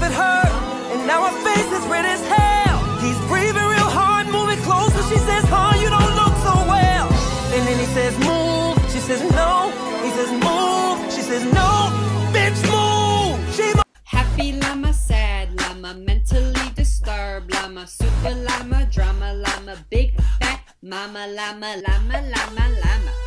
it hurt, and now her face is red as hell. He's breathing real hard, moving closer. She says, "Huh, you don't look so well." And then he says, "Move." She says, "No." He says, "Move." She says, "No." Bitch, move. Happy llama, sad llama, mentally disturbed llama, super llama, drama llama, big fat mama llama, llama, llama, llama.